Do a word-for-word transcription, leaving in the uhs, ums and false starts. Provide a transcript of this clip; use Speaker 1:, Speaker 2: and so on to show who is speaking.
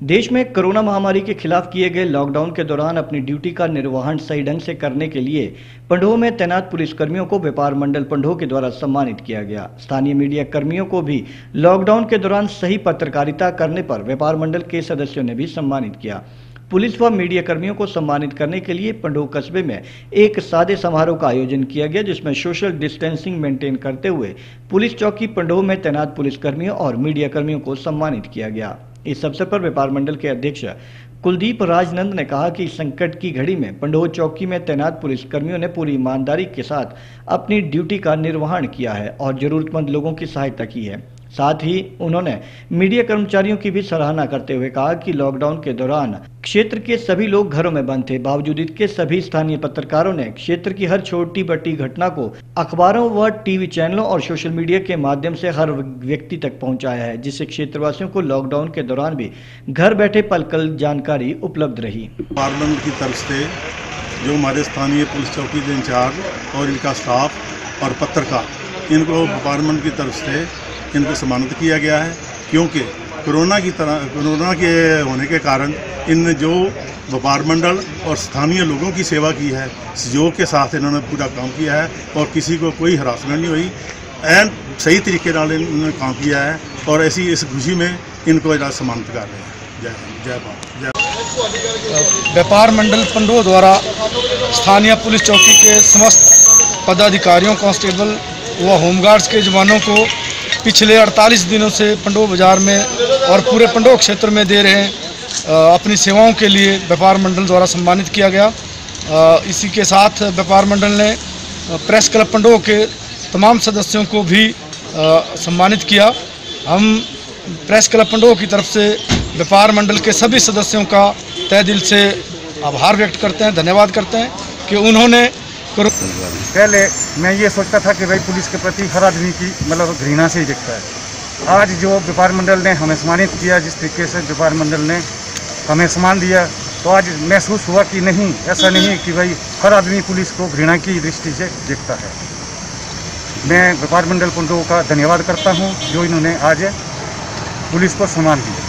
Speaker 1: देश में कोरोना महामारी के खिलाफ किए गए लॉकडाउन के दौरान अपनी ड्यूटी का निर्वहन सही ढंग से करने के लिए पंडोह में तैनात पुलिसकर्मियों को व्यापार मंडल पंडोह के द्वारा सम्मानित किया गया। स्थानीय मीडिया कर्मियों को भी लॉकडाउन के दौरान सही पत्रकारिता करने पर व्यापार मंडल के सदस्यों ने भी सम्मानित किया। पुलिस व मीडिया कर्मियों को सम्मानित करने के लिए पंडोह कस्बे में एक सादे समारोह का आयोजन किया गया, जिसमें सोशल डिस्टेंसिंग मेंटेन करते हुए पुलिस चौकी पंडोह में तैनात पुलिसकर्मियों और मीडिया कर्मियों को सम्मानित किया गया। इस अवसर पर व्यापार मंडल के अध्यक्ष कुलदीप राजनंद ने कहा कि संकट की घड़ी में पंडोह चौकी में तैनात पुलिसकर्मियों ने पूरी ईमानदारी के साथ अपनी ड्यूटी का निर्वहन किया है और जरूरतमंद लोगों की सहायता की है। साथ ही उन्होंने मीडिया कर्मचारियों की भी सराहना करते हुए कहा कि लॉकडाउन के दौरान क्षेत्र के सभी लोग घरों में बंद थे, बावजूद इसके सभी स्थानीय पत्रकारों ने क्षेत्र की हर छोटी बड़ी घटना को अखबारों व टीवी चैनलों और सोशल मीडिया के माध्यम से हर व्यक्ति तक पहुंचाया है, जिससे क्षेत्रवासियों को लॉकडाउन के दौरान भी घर बैठे पल पल जानकारी उपलब्ध रही।
Speaker 2: पार्लियामेंट की तरफ से जो हमारे स्थानीय पुलिस चौकी के इंचार्ज और इनका स्टाफ और पत्रकार, इनको डिपार्टमेंट की तरफ से इनको सम्मानित किया गया है, क्योंकि कोरोना की तरह कोरोना के होने के कारण इन जो व्यापार मंडल और स्थानीय लोगों की सेवा की है, सहयोग के साथ इन्होंने पूरा काम किया है और किसी को कोई हरासमेंट नहीं हुई एंड सही तरीके नाल इन्होंने काम किया है और ऐसी इस खुशी में इनको सम्मानित कर रहे हैं। जय जय भारत जय।
Speaker 3: व्यापार मंडल पंडोह द्वारा स्थानीय पुलिस चौकी के समस्त पदाधिकारियों, कांस्टेबल व होमगार्ड्स के जवानों को पिछले अड़तालीस दिनों से पंडोह बाज़ार में और पूरे पंडोह क्षेत्र में दे रहे हैं अपनी सेवाओं के लिए व्यापार मंडल द्वारा सम्मानित किया गया। इसी के साथ व्यापार मंडल ने प्रेस क्लब पंडोह के तमाम सदस्यों को भी सम्मानित किया। हम प्रेस क्लब पंडोह की तरफ से व्यापार मंडल के सभी सदस्यों का तहे दिल से आभार व्यक्त करते हैं, धन्यवाद करते हैं कि उन्होंने
Speaker 4: पहले मैं ये सोचता था कि भाई पुलिस के प्रति हर आदमी की मतलब घृणा से ही दिखता है। आज जो व्यापार मंडल ने हमें सम्मानित किया, जिस तरीके से व्यापार मंडल ने हमें सम्मान दिया, तो आज महसूस हुआ कि नहीं, ऐसा नहीं कि भाई हर आदमी पुलिस को घृणा की दृष्टि से देखता है। मैं व्यापार मंडल पंडोह का धन्यवाद करता हूँ जो इन्होंने आज पुलिस को सम्मान दिया।